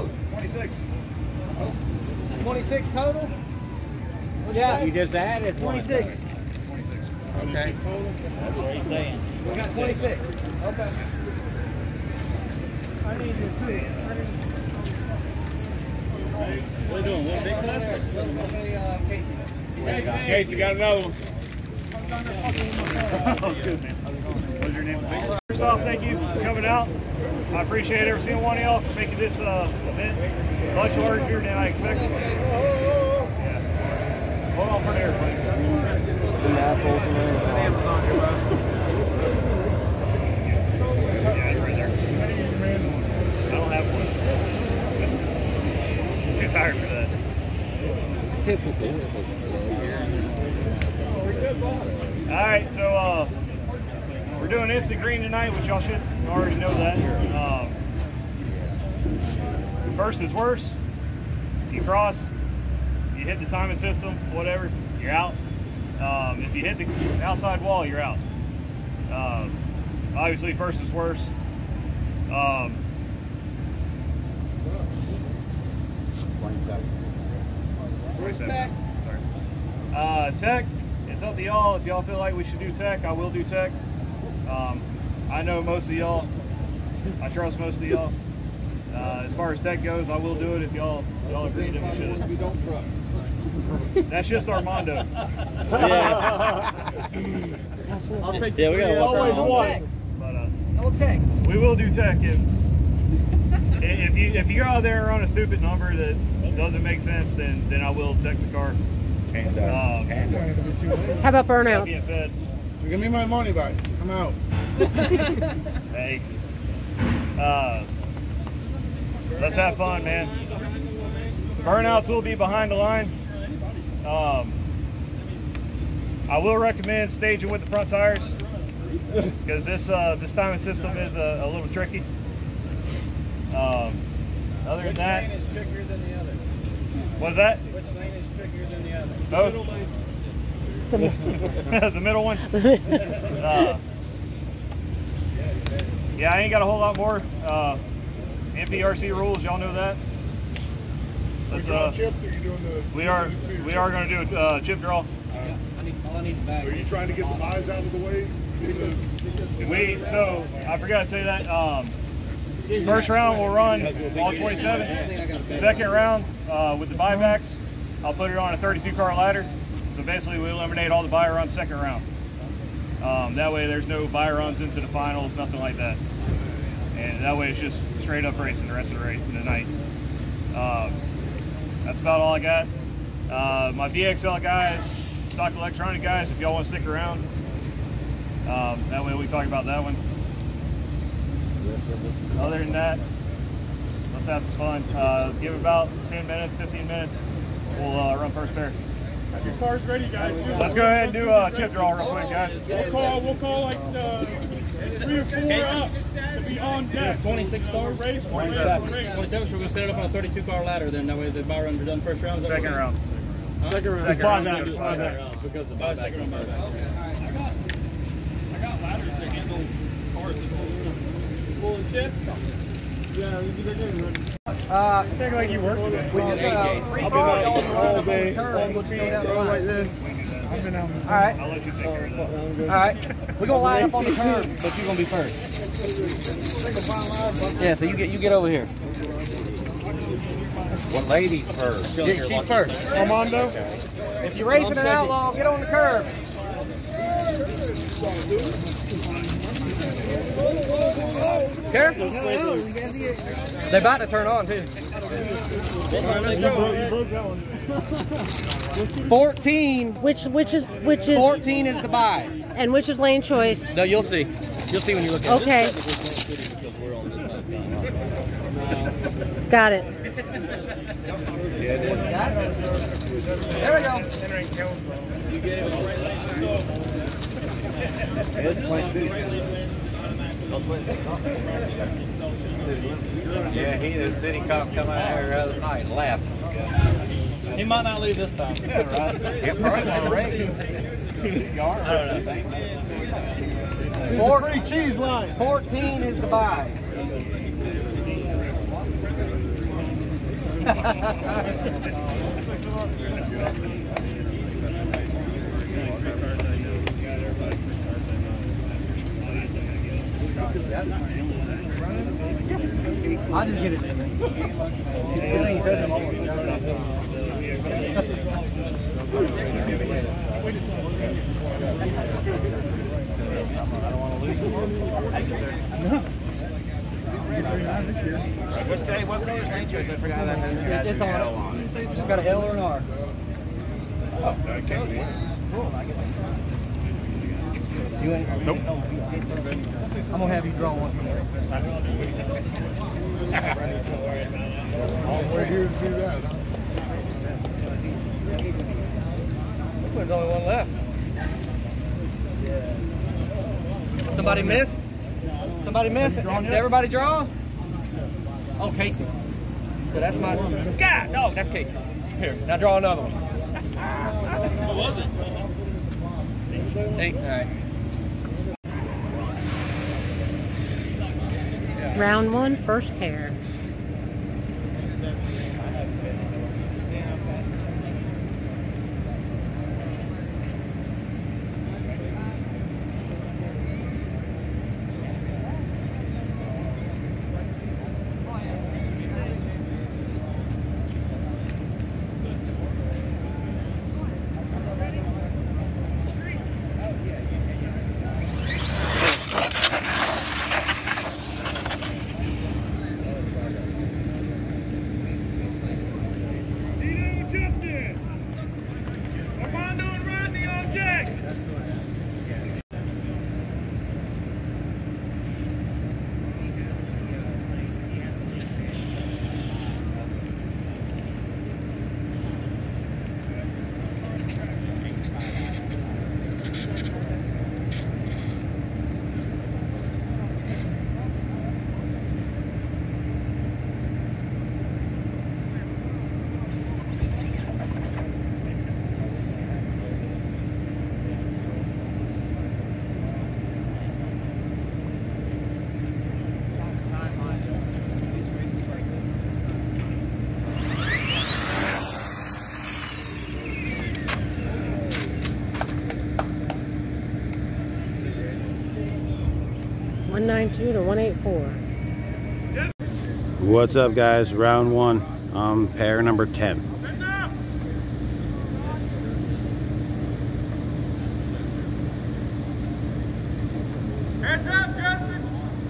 26. 26 total? Yeah, you just added 26. 26. Okay. That's what he's saying. We got 26. Okay. I need you too. What are we doing? One big class? Casey, got another one. Oh, good, man. What's your name? First off, thank you for coming out. I appreciate every single one of y'all for making this event much larger than I expected. Yeah. Hold on for the airplane. Some assholes in there. Yeah, it's right there. I don't have one. Too tired for that. Typical. All right, so we're doing instant green tonight, which y'all should already know that. First is worse. You cross, you hit the timing system, whatever, you're out. If you hit the outside wall, you're out. Obviously, first is worse. 27. Sorry. Tech, it's up to y'all. If y'all feel like we should do tech, I will do tech. I know most of y'all. I trust most of y'all. As far as tech goes, I will do it if y'all agree that we should. We don't trust. That's just Armando. Yeah. I'll take the we always one. But No tech. we will do tech if you go out there and run a stupid number that doesn't make sense, then I will tech the car. And, How about That being burnouts? said, Give me my money back. I'm out. hey, let's have fun, man. Burnouts will be behind the line. I will recommend staging with the front tires because this timing system is a little tricky. Other than that, Which lane is trickier than the other? what's that? Which lane is trickier than the other? Both. The middle one. Yeah, I ain't got a whole lot more. MPRC rules, y'all know that. Let's, chips, or you doing the? we are going to do a chip draw. Are you trying to get the buys out of the way? So I forgot to say that. First round we'll run all 27. Second round with the buybacks, I'll put it on a 32 car ladder. So basically we eliminate all the buy runs second round. That way there's no buy runs into the finals, nothing like that. And that way it's just straight up racing the rest of the night. That's about all I got. My VXL guys, stock electronic guys, if y'all want to stick around, that way we can talk about that one. Other than that, let's have some fun. Give it about 10 minutes, 15 minutes. We'll run first pair. Have your cars ready, guys. Let's go ahead and do a chip draw real quick, guys. We'll call like 3 or 4 up to be on deck. 26 cars. 27. 27, so we're going to set it up on a 32 car ladder then. That way the buy runs are done first round. Second round. Second round. Second round. Because the buyback. I got ladders that handle cars that full of chips. Yeah, they're getting ready. Think like you work today. We just free throw all day. All right. I'll let you take care of that. All right. We're going to line up on the curb, but you're going to be first. Yeah, so you get over here. Well, ladies first. She's first. Armando? If you're racing an outlaw, get on the curb. Careful. They're about to turn on, too. 14. Which is 14 is the buy. and which is lane choice? No, you'll see. You'll see when you look at Okay. Got it. There we go. Yeah, the city cop come out here the other night and laughed. He might not leave this time. Yeah, right. It probably won't rain. There's a free cheese line. 14 is the buy. I'll just get it. Just tell you what color's Lane Choice. I forgot that. It's on it. It's got an L or an R. You ain't? Nope. I'm gonna have you draw one from there. We're here to do that. There's only one left. Somebody miss? Somebody miss? Did everybody draw? Oh, Casey. So that's my. God, dog, that's Casey. Here, now draw another one. What was it? Hey, all right. Round 1, first pair. $192 to $184. What's up, guys? Round 1, pair number 10. Heads up, Justin!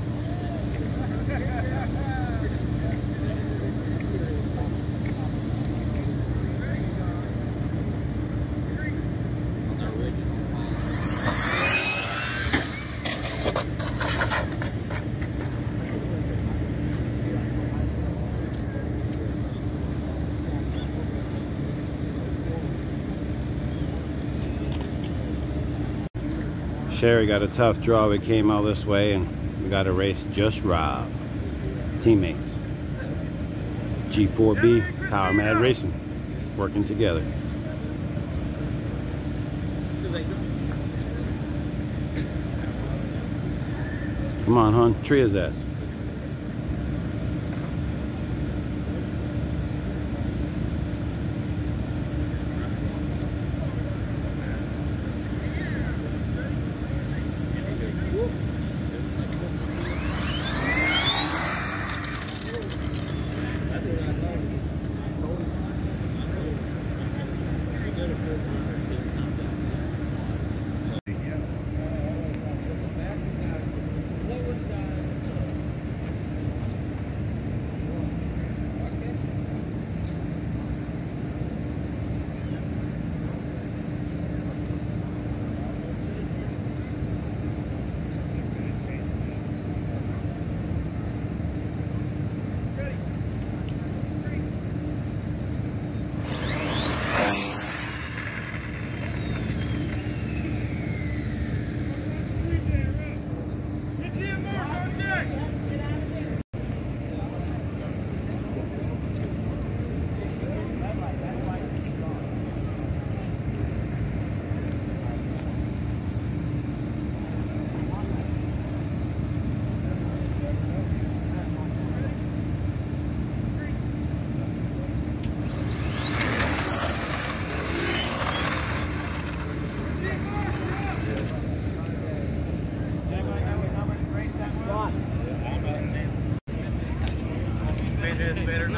Sherry got a tough draw. We came all this way and we got a race just Rob. Teammates. G4B, Power Mad Racing. Working together. Come on, hon. Tree his ass.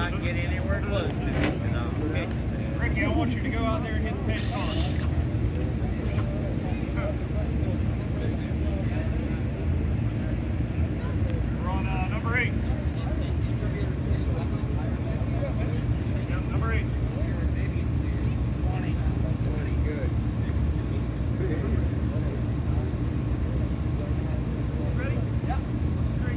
not get anywhere close to it. And I'll catch it. Ricky, I want you to go out there and hit the pace car. We're on number 8. Yep, number 8. Ready? Yep. Straight.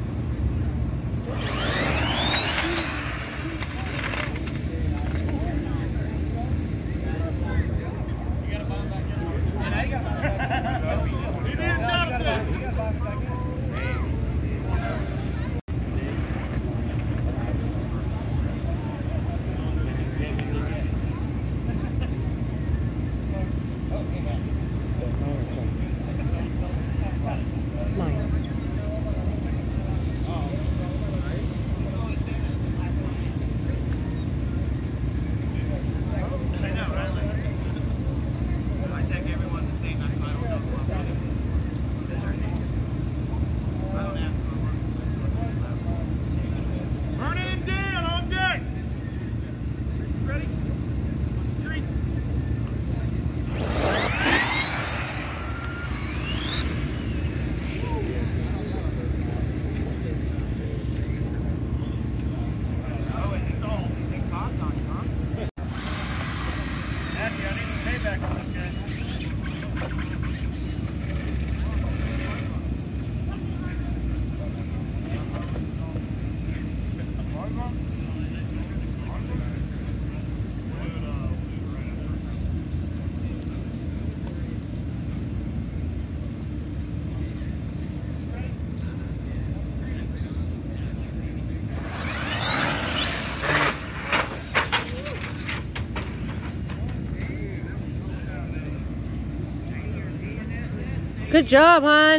Good job, hon.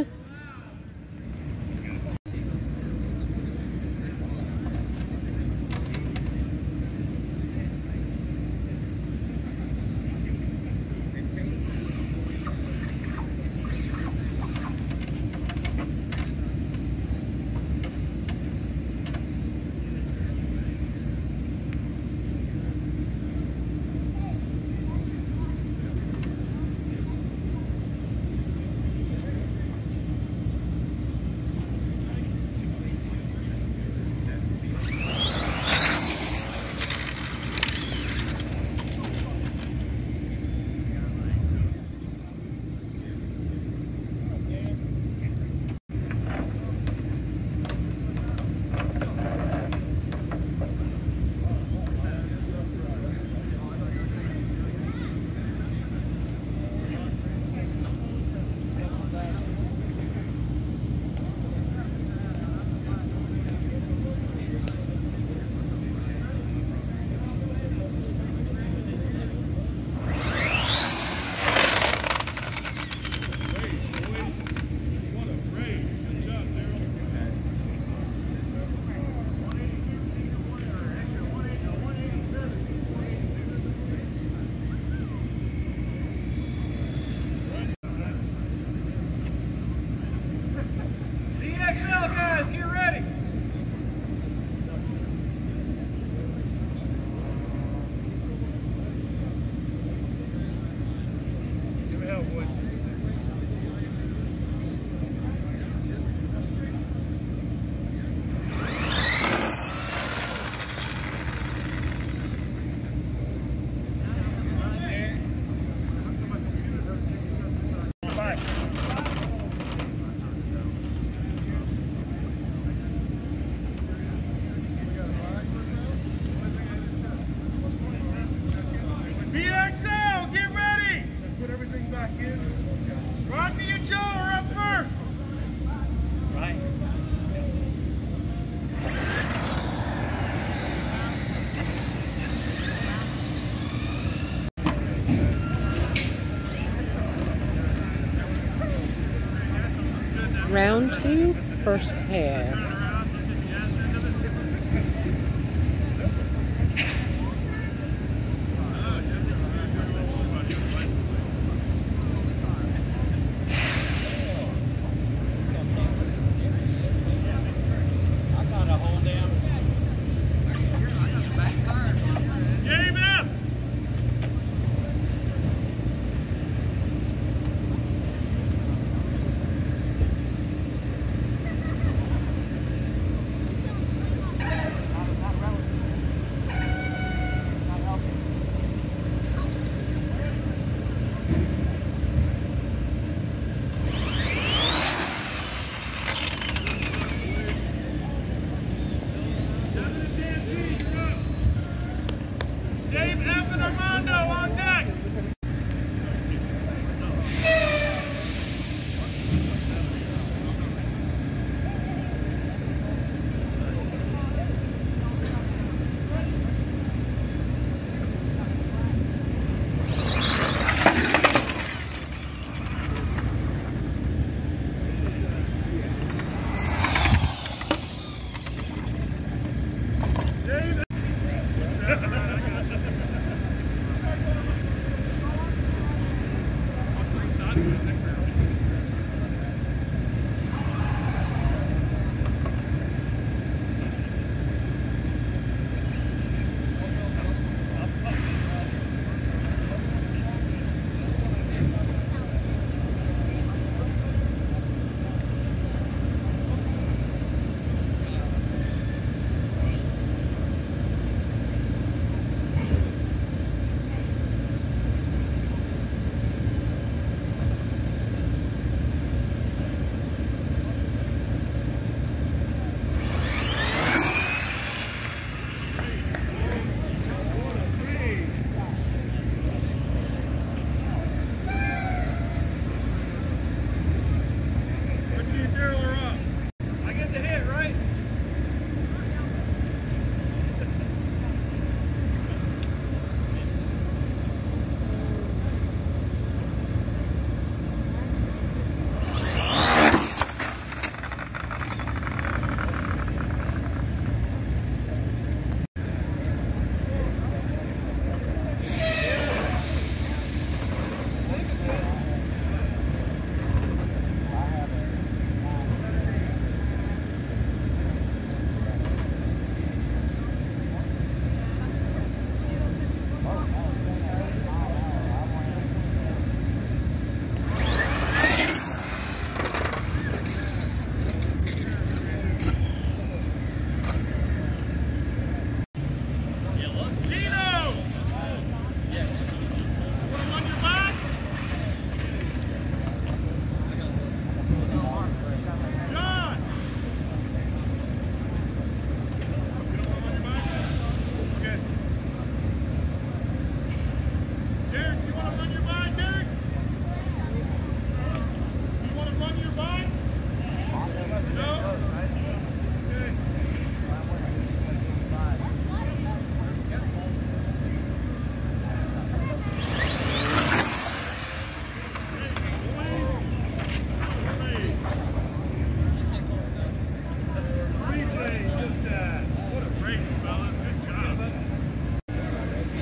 VXL, get ready! Put everything back in. Rodney and Joe are up first. Right. Round 2, first pair.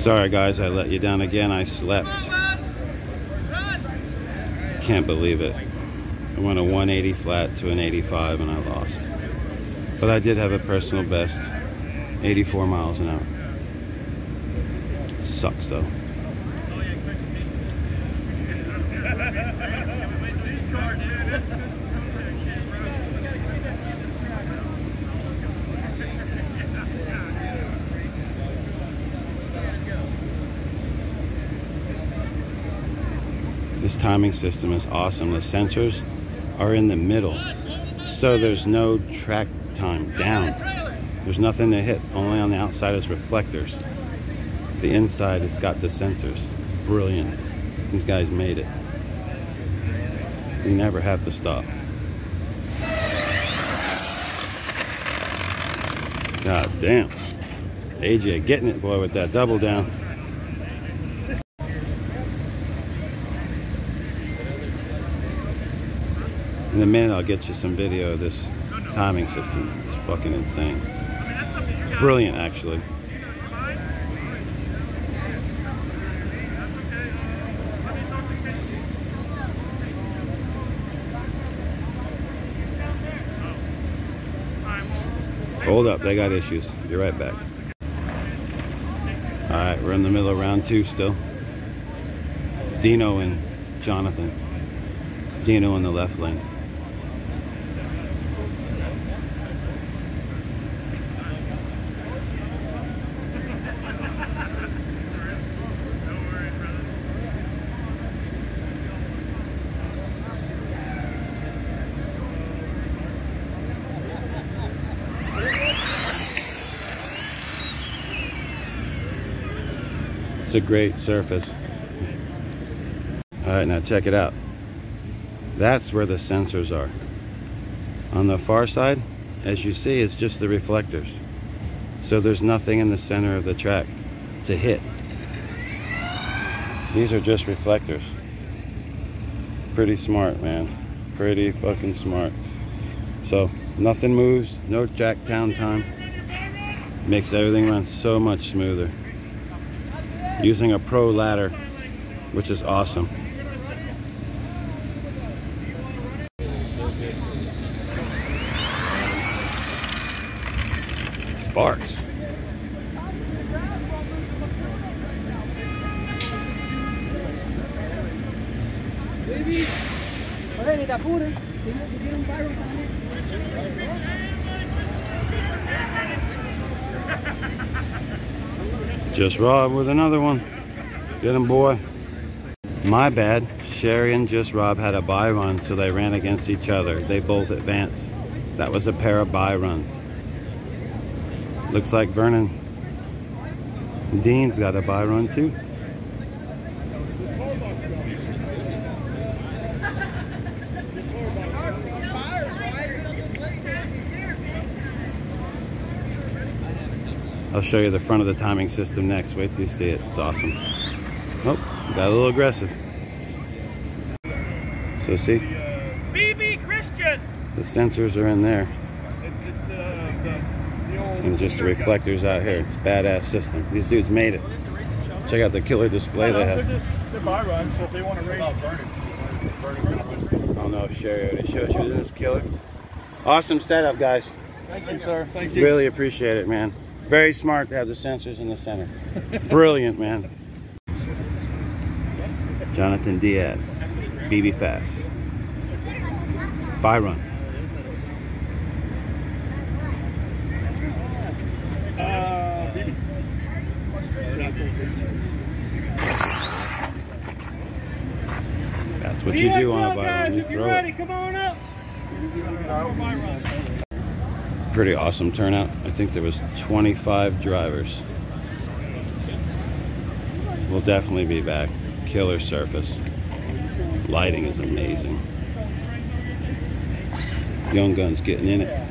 Sorry guys, I let you down again. I slept. Can't believe it. I went a 180 flat to an 85 and I lost. But I did have a personal best, 84 miles an hour. Sucks though. This timing system is awesome. The sensors are in the middle, so there's no track time down. There's nothing to hit. Only on the outside is reflectors. The inside has got the sensors. Brilliant. These guys made it. You never have to stop. God damn. AJ getting it, boy, with that double down. In a minute, I'll get you some video of this timing system. It's fucking insane. Brilliant, actually. Hold up, they got issues. Be right back. All right, we're in the middle of round 2 still. Dino and Jonathan. Dino in the left lane. It's a great surface. All right, now check it out. That's where the sensors are. On the far side, as you see, it's just the reflectors. So there's nothing in the center of the track to hit. These are just reflectors. Pretty smart, man. Pretty fucking smart. So nothing moves, no jack down time. Makes everything run so much smoother. Using a pro ladder, which is awesome. Sparks. Just Rob with another one. Get him, boy. My bad. Sherry and Just Rob had a bye run, so they ran against each other. They both advanced. That was a pair of bye runs. Looks like Vernon Dean's got a bye run too. I'll show you the front of the timing system next. Wait till you see it. It's awesome. Oh, got a little aggressive. So see? BB Christian! The sensors are in there. It's the old... And just the reflectors out here. It's a badass system. These dudes made it. Check out the killer display they have. They're by runs, so if they want to race... I don't know if Sherry already showed you this killer. Awesome setup, guys. Thank you, sir. Thank you. Really appreciate it, man. Very smart to have the sensors in the center. Brilliant, man. Jonathan Diaz, BB Fast. Bye run. That's what you do on a bye run. You throw it. Come on up. Pretty awesome turnout. I think there was 25 drivers. We'll definitely be back. Killer surface. Lighting is amazing. Young Gun's getting in it.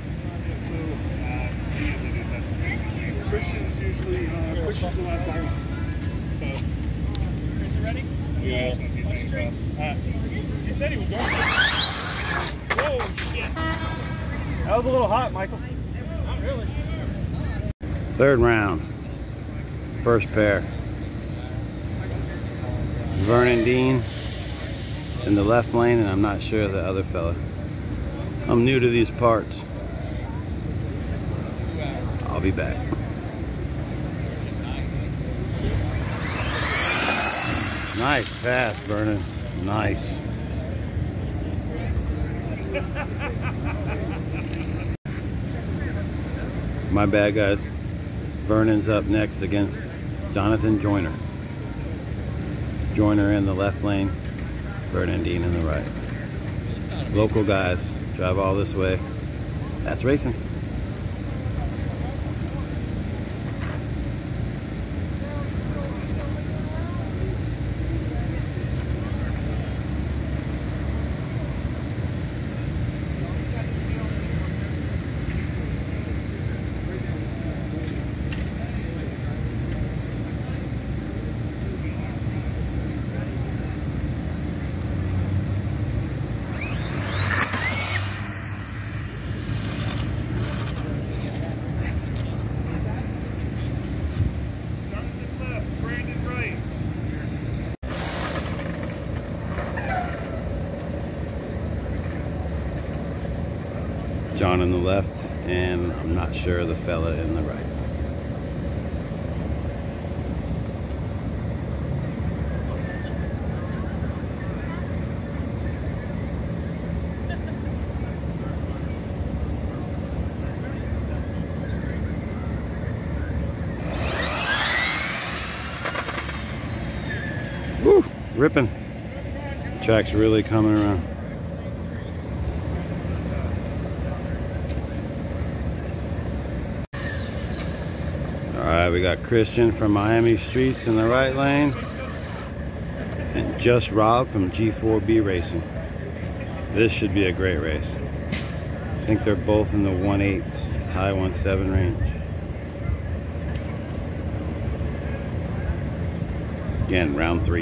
Christian's usually Christian's the last bye run. So, ready? Yeah, it's going to be the he said he was going to. Whoa, shit. That was a little hot, Michael. Not really. Third round. First pair. Vernon Dean in the left lane, and I'm not sure of the other fella. I'm new to these parts. I'll be back. Nice pass, Vernon. Nice. My bad, guys. Vernon's up next against Jonathan Joyner. Joyner in the left lane, Vernon Dean in the right. Local guys drive all this way. That's racing. John in the left, and I'm not sure the fella in the right. Woo, ripping. Track's really coming around. Alright, we got Christian from Miami Streets in the right lane, and Just Rob from G4B Racing. This should be a great race. I think they're both in the 1/8, high 1/7 range. Again, round 3.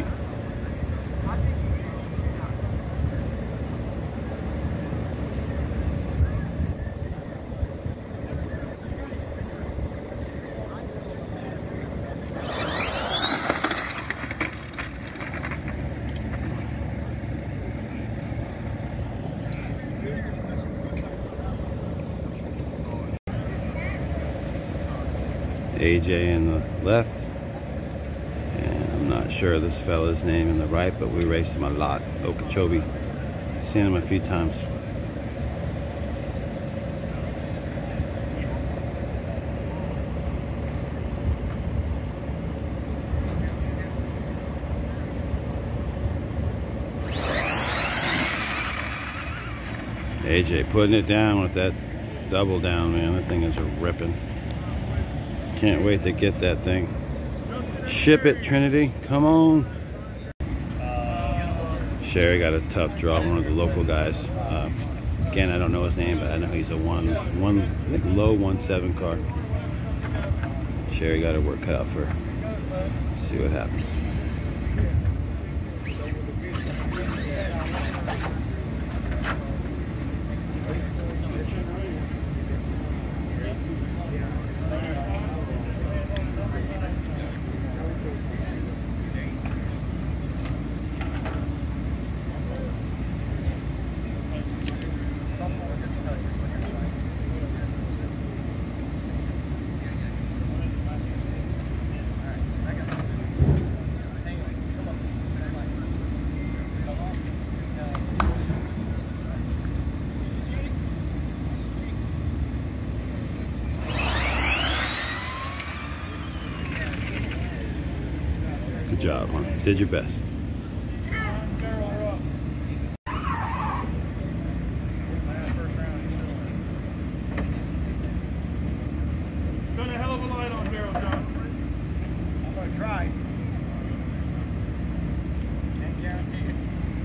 AJ in the left, and I'm not sure this fella's name in the right, but we race him a lot. Okeechobee, seen him a few times. AJ putting it down with that double down, man. That thing is a ripping. Can't wait to get that thing. Ship it, Trinity. Come on. Sherry got a tough draw, one of the local guys. Again, I don't know his name, but I know he's a I think low 1/7 car. Sherry got her work cut out for her. See what happens. Good job, huh? Did your best. Done a hell of a line on Daryl, John. I'm going to try. Can't guarantee it.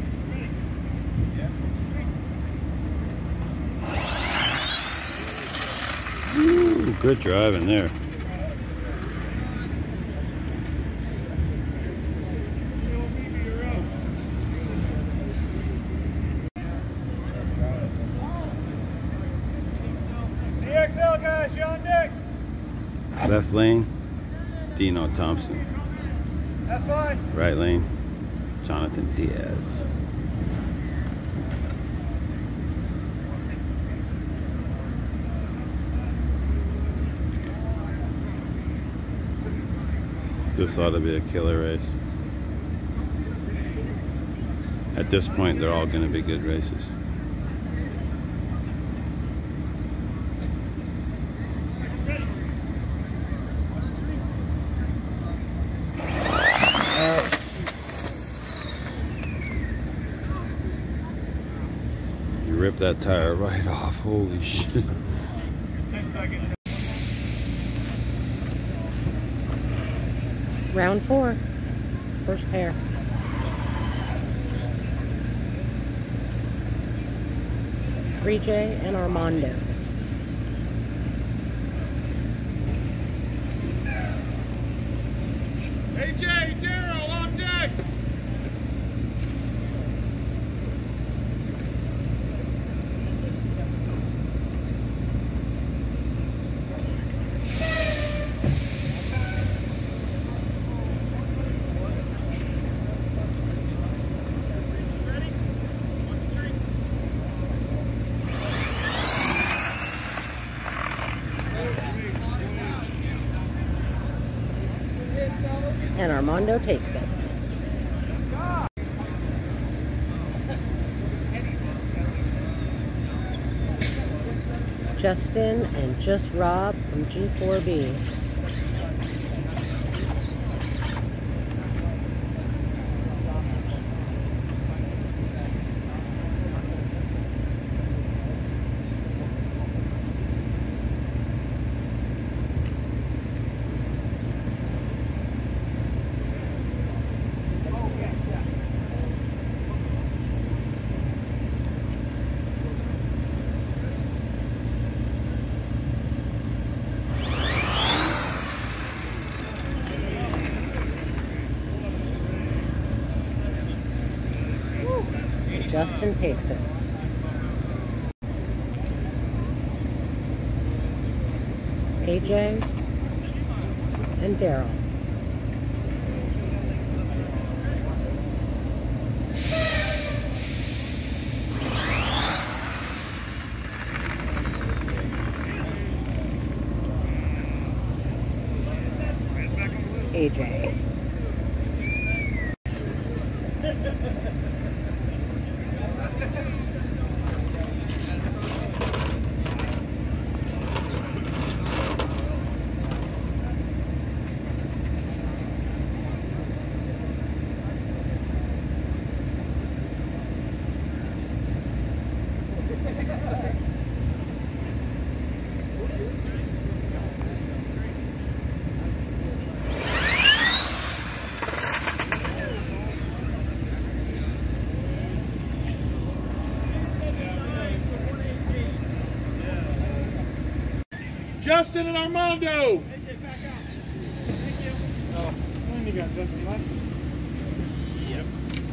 Yeah. Ooh, good driving there. DXL guys, you on deck? Left lane, Dino Thompson. That's fine. Right lane, Jonathan Diaz. This ought to be a killer race. At this point, they're all going to be good races. You ripped that tire right off. Holy shit. 10 seconds. Round 4. First pair. AJ and Armando. AJ, Daryl, on deck! And Armando takes it. Justin and Just Rob from G4B. Justin takes it. AJ and Daryl. AJ. Justin and Armando! When you got Justin left? Yep.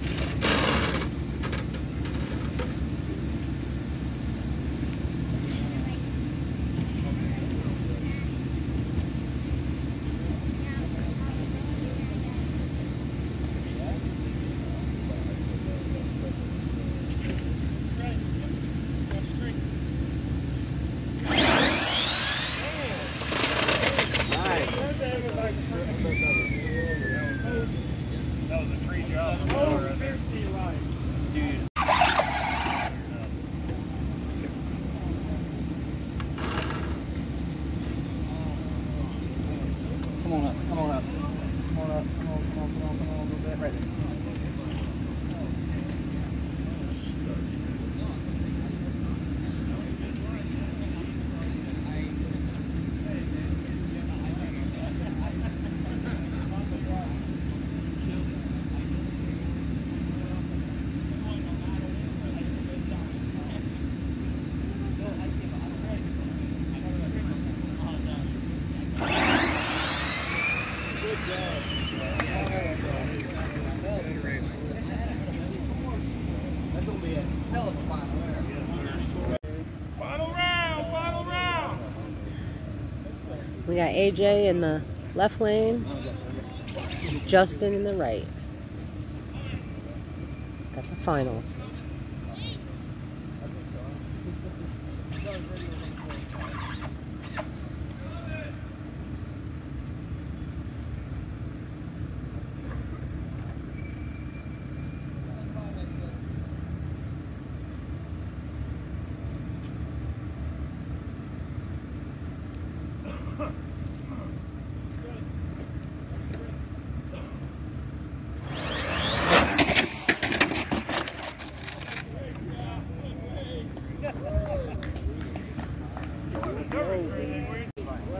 That was a free job. Oh, 50 right. Dude. Come on up, come on up. Come on up, come on a little bit. Right there. Final round, final round! We got AJ in the left lane, Justin in the right. At the finals.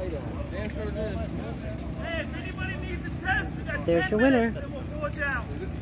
There's your winner.